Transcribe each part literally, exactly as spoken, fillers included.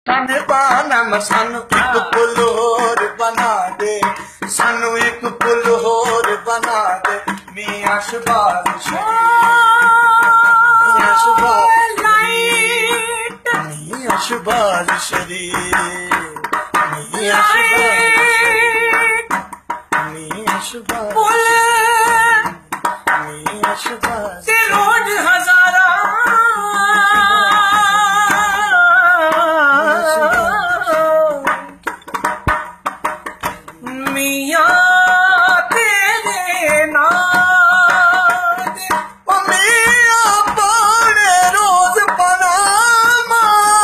पाना सानू एक पुल होर बना दे, सानू एक पुल होर बना दे। मियां शहबाज मियां शहबाज मियां शहबाज शरीफ मियां शहबाज मियां शहबाज मियां शहबाज रोज हजारा मियां तेरे नाम मियां पाने रोज पनामा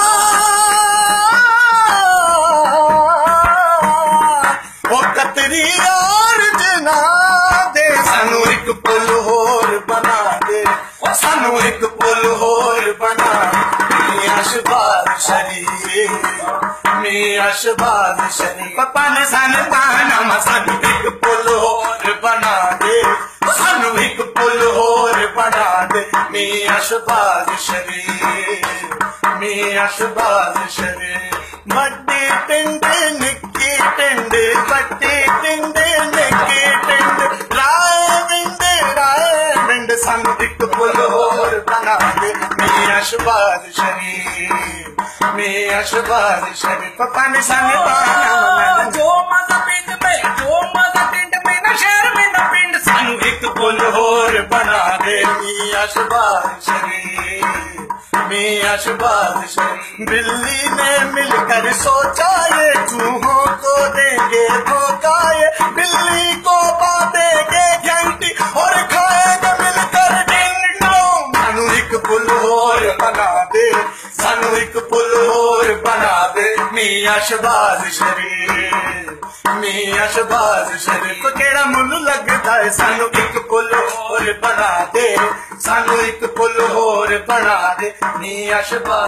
ओ कतरी और जना दे, सानू एक पुल होर बना दे, सानू एक पुल होर बना। मियां शहबाज शरीफ मियां शहबाज शरीफ पान सन पाना सानू एक पुल होर बना दे, सानू एक पुल होर बना दे। मियां शहबाज शरीफ मियां शहबाज शरीफ बड्डी पिंड निक्की पिंड बड्डी पिंड निक्की पिंड राय पिंड राय पिंड सानू एक पुल होर बना दे। मियां शहबाज शरीफ मियां शहबाज शरीफ पान सन पाना जो मजा पिंड में जो मजा पिंड में न शहर में न पिंड सानू एक पुल होर बना दे। मियां शहबाज शरीफ मियां शहबाज शरीफ बिल्ली ने मिलकर सोचा ये चूहों को देंगे धोखा, ये बिल्ली को बांधेंगे घंटी और खाएंगे मिलकर डिंग डोंग। सानू एक पुल होर बना दे, सानू एक पुल होर बना दे। मियां शहबाज शरीफ मियां शहबाज शरीफ केड़ा मुल लगदा है, सानू एक पुल होर बना दे, सानू एक पुल होर बना दे। मियां शहबाज